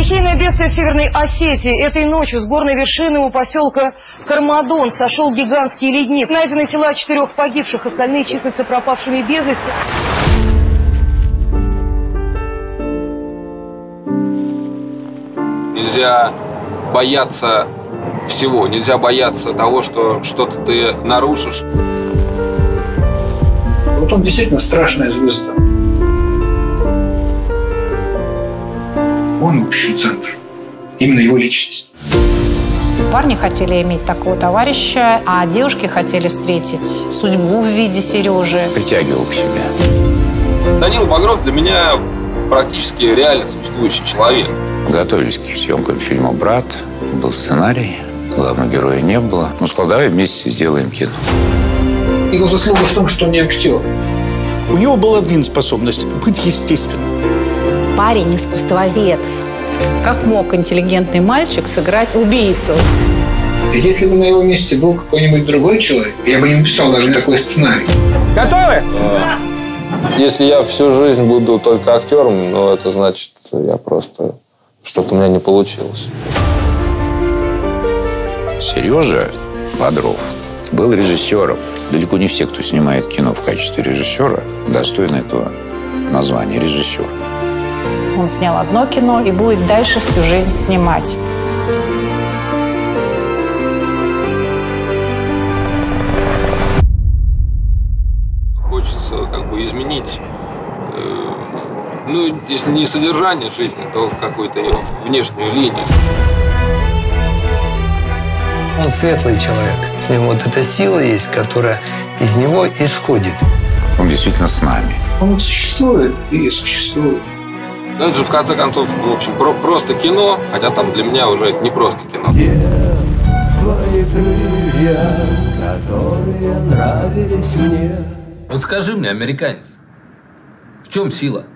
Стихийное бедствие в Северной Осетии. Этой ночью с горной вершины у поселка Кармадон сошел гигантский ледник. Найдены тела 4 погибших, остальные числятся пропавшими без вести. Нельзя бояться всего, нельзя бояться того, что что-то ты нарушишь. Вот он действительно страшная звезда. Он общий центр. Именно его личность. Парни хотели иметь такого товарища, а девушки хотели встретить судьбу в виде Сережи. Притягивал к себе. Данила Багров для меня практически реально существующий человек. Готовились к съемкам фильма «Брат». Был сценарий, главного героя не было. Ну, сказал, давай вместе сделаем кино. Его заслуга в том, что он не актер. У него была одна способность – быть естественным. Парень искусствовед. Как мог интеллигентный мальчик сыграть убийцу? Если бы на его месте был какой-нибудь другой человек, я бы не написал даже такой сценарий. Готовы? Если я всю жизнь буду только актером, ну, это значит, я просто... что-то у меня не получилось. Сережа Бодров был режиссером. Далеко не все, кто снимает кино в качестве режиссера, достойны этого названия – режиссер. Он снял одно кино и будет дальше всю жизнь снимать. Хочется как бы изменить, ну, если не содержание жизни, то какую-то ее внешнюю линию. Он светлый человек. В нем вот эта сила есть, которая из него исходит. Он действительно с нами. Он существует и существует. Но это же, в конце концов, в общем, просто кино, хотя там для меня уже это не просто кино. Где твои крылья, которые нравились мне? Вот скажи мне, американец, в чем сила?